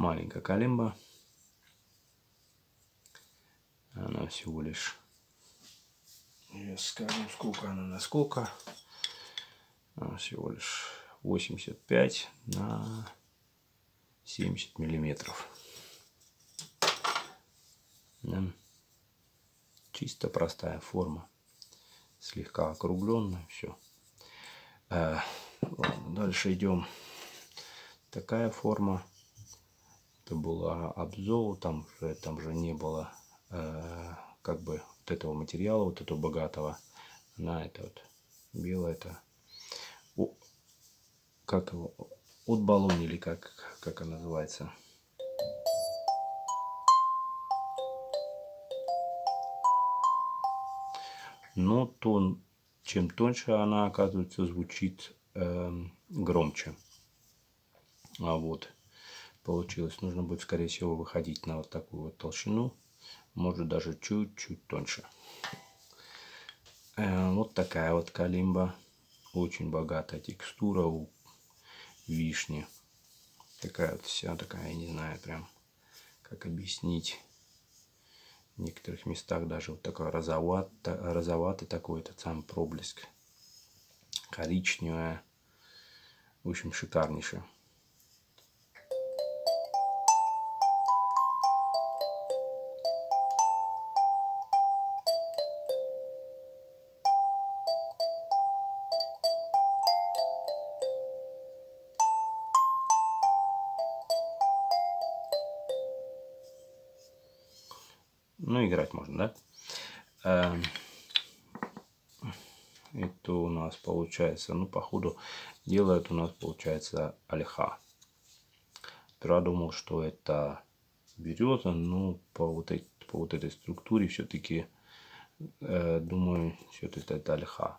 маленькая калимба. Она всего лишь, я скажу, сколько она насколько. Она всего лишь 85 на 70 миллиметров. Да. Чисто простая форма. Слегка округленная. Все. Ладно, дальше идем. Такая форма. Это была обзол. Там же не было как бы вот этого материала, вот этого богатого. Она это вот белая, это как его, от баллон или как она называется. Но чем тоньше она, оказывается, звучит громче. А вот получилось, нужно будет, скорее всего, выходить на вот такую вот толщину, может даже чуть-чуть тоньше. Вот такая вот калимба, очень богатая текстура у вишни, такая вот вся такая, я не знаю прям как объяснить. В некоторых местах даже вот такой розоватый такой этот сам проблеск, коричневая, в общем, шикарнейшая. Ну, играть можно, да? Это у нас получается, ну, походу, делает у нас, получается, ольха. Я думал, что это береза, но по вот этой структуре все-таки, думаю, все-таки это ольха.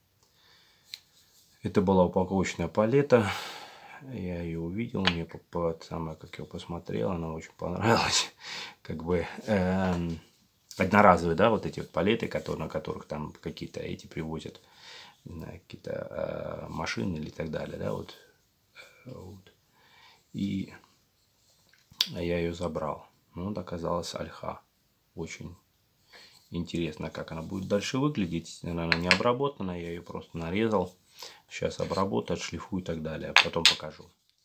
Это была упаковочная палета. Я ее увидел, мне самое, как я посмотрел, она очень понравилась. Как бы одноразовые, да, вот эти вот палеты, на которых там какие-то эти привозят, какие-то машины или так далее, да, вот. И я ее забрал. Ну, вот оказалась ольха. Очень интересно, как она будет дальше выглядеть. Она не обработана, я ее просто нарезал. Сейчас обработаю, отшлифую и так далее. Потом покажу.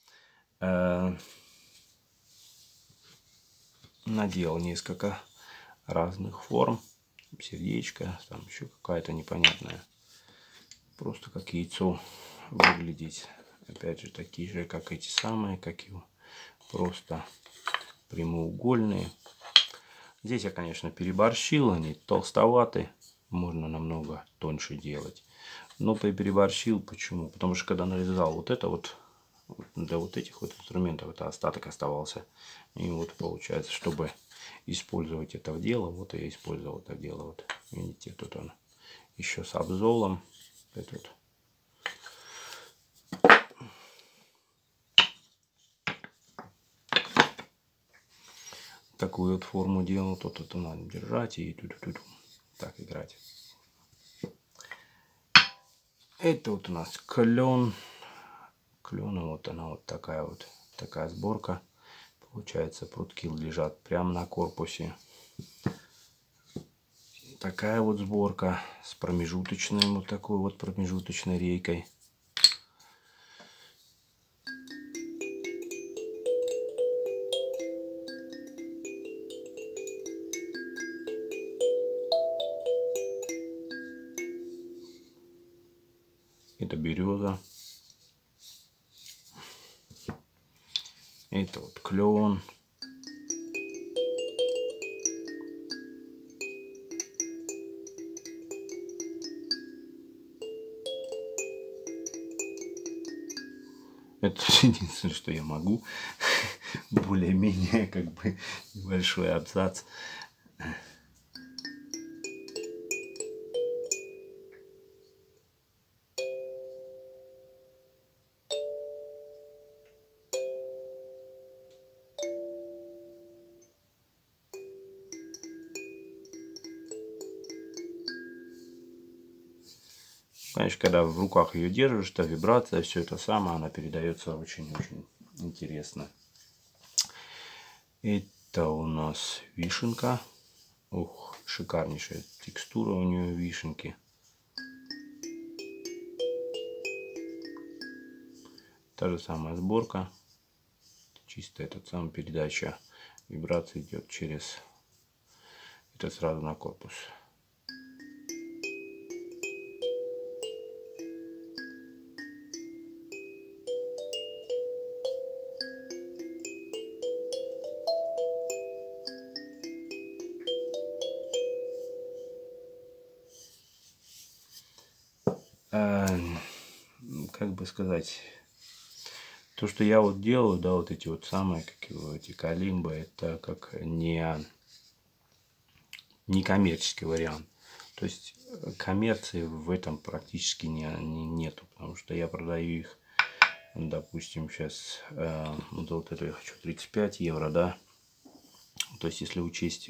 Наделал несколько разных форм. Сердечко, там еще какая-то непонятная. Просто как яйцо выглядеть. Опять же, такие же, как эти самые, как его. Просто прямоугольные. Здесь я, конечно, переборщил. Они толстоваты. Можно намного тоньше делать. Но переборщил. Почему? Потому что когда нарезал вот это вот, для вот этих вот инструментов, это остаток оставался. И вот получается, чтобы использовать это в дело, вот я использовал это дело. Вот видите, тут он еще с обзолом. Это вот. Такую вот форму делал. Тут это надо держать и тут так играть. Это вот у нас клен. Клен, вот она вот такая сборка. Получается, прутки лежат прямо на корпусе. Такая вот сборка с промежуточной, вот такой вот промежуточной рейкой. Это береза. Это вот клен. Это единственное, что я могу. Более-менее, как бы, небольшой абзац. Конечно, когда в руках ее держишь, то вибрация, все это самое, она передается очень-очень интересно. Это у нас вишенка. Ух, шикарнейшая текстура у нее вишенки. Та же самая сборка. Чисто этот сам передача вибрации идет через это сразу на корпус. Как бы сказать, то, что я вот делаю, да, вот эти вот самые, как его, эти калимбы, это как не коммерческий вариант. То есть коммерции в этом практически нету, потому что я продаю их, допустим, сейчас вот это я хочу 35 евро, да. То есть если учесть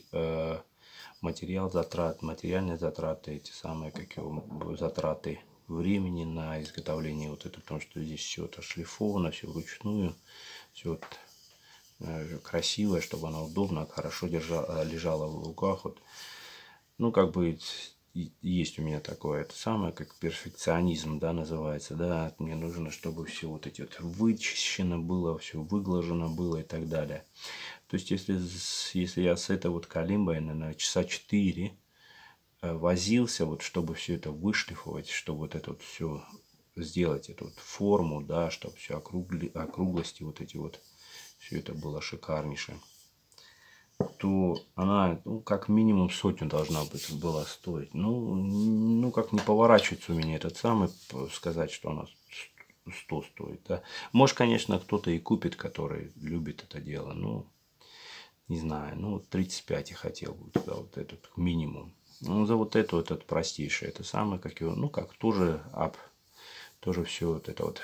материальные затраты, эти самые, как его, затраты времени на изготовление вот это, потому что здесь все это шлифовано, все вручную, все вот красивое, чтобы оно удобно, хорошо лежало в руках. Вот. Ну, как бы есть у меня такое, это самое, как перфекционизм, да, называется, да, мне нужно, чтобы все вот эти вот вычищено было, все выглажено было и так далее. То есть, если я с этой вот калимбой, наверное, часа 4 возился, вот, чтобы все это вышлифовать, чтобы вот это вот все сделать, эту вот форму, да, чтобы все округлости вот эти вот, все это было шикарнейшее, то она, ну, как минимум 100 должна была стоить. Ну, как не поворачивается у меня этот самый, сказать, что она 100 стоит, да. Может, конечно, кто-то и купит, который любит это дело, ну, не знаю, ну, 35 я хотел бы, да, вот этот минимум. Ну, за вот это, вот этот простейший, это самое, как его, ну, как тоже тоже все вот это вот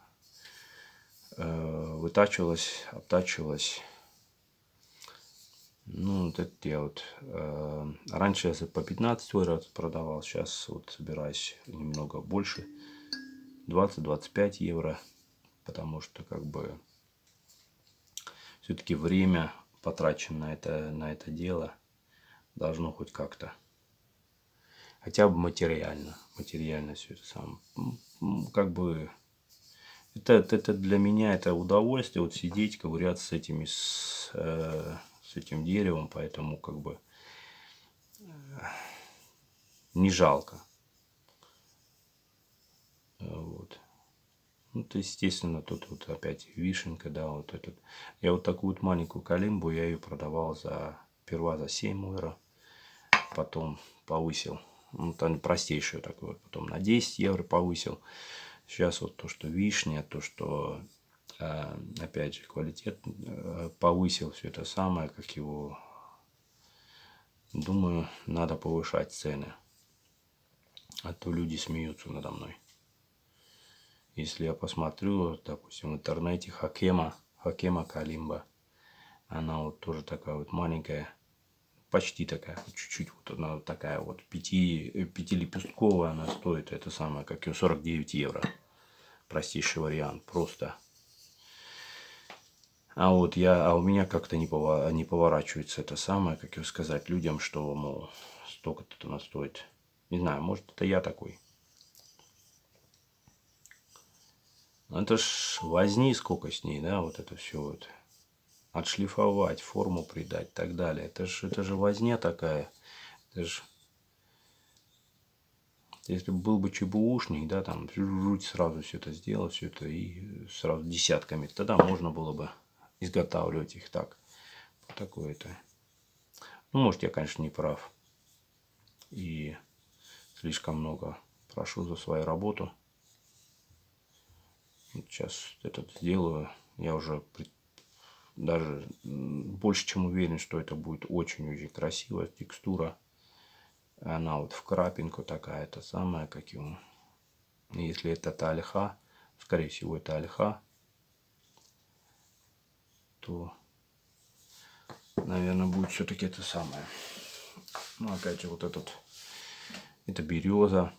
вытачивалось, обтачивалось. Ну, вот это я вот раньше я по 15 евро продавал, сейчас вот собираюсь немного больше, 20-25 евро, потому что как бы все-таки время потраченное на это дело должно хоть как-то, хотя бы материально все это сам, как бы это для меня это удовольствие, вот сидеть, ковыряться с этим деревом, поэтому как бы не жалко. Вот. Ну, то, естественно, тут вот опять вишенка, да, вот этот. Я вот такую вот маленькую калимбу, я ее продавал сперва за 7 евро, потом повысил, ну, там простейшую такую, потом на 10 евро повысил. Сейчас вот то, что вишня, то, что, опять же, квалитет повысил, все это самое, как его, думаю, надо повышать цены, а то люди смеются надо мной. Если я посмотрю, допустим, в интернете Хакема калимба, она вот тоже такая вот маленькая, почти такая, чуть-чуть вот она вот такая вот, пятилепестковая она стоит, это самое, как ее 49 евро. Простейший вариант, просто. А у меня как-то не поворачивается это самое, как его сказать людям, что, мол, столько-то она стоит. Не знаю, может, это я такой. Это ж возни сколько с ней, да, вот это все вот. Отшлифовать, форму придать и так далее. Это же возня такая. Это ж, если был бы ЧБУшник, да, там сразу все это сделал, все это и сразу десятками, тогда можно было бы изготавливать их так. Такое-то. Ну, может, я, конечно, не прав. И слишком много прошу за свою работу. Сейчас этот сделаю. Я уже даже больше чем уверен, что это будет очень-очень красивая текстура. Она вот в крапинку такая, это самая, как ему. Если это альха, скорее всего это альха, то, наверное, будет все-таки это самое. Ну, опять же, вот это береза.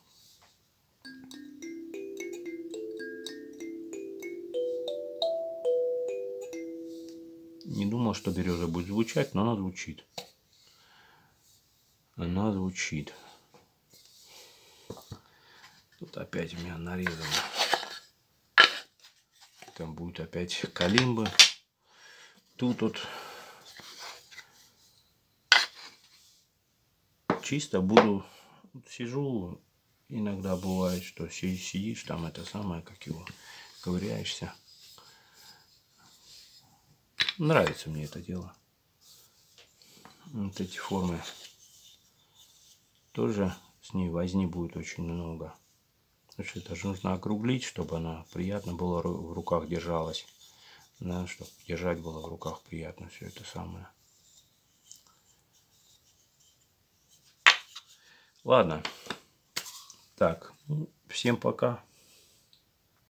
Не думал, что береза будет звучать, но она звучит. Она звучит. Тут опять у меня нарезано. Там будет опять калимбы. Тут вот чисто буду, сижу, иногда бывает, что сидишь там, это самое, как его, ковыряешься. Нравится мне это дело. Вот эти формы. Тоже с ней возни будет очень много. Потому что это же нужно округлить, чтобы она приятно было в руках держалась. Да, чтобы держать было в руках приятно все это самое. Ладно. Так, всем пока.